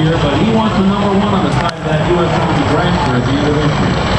here, but he wants the #1 on the side of that U.S. Open Grand Prix at the end of this year.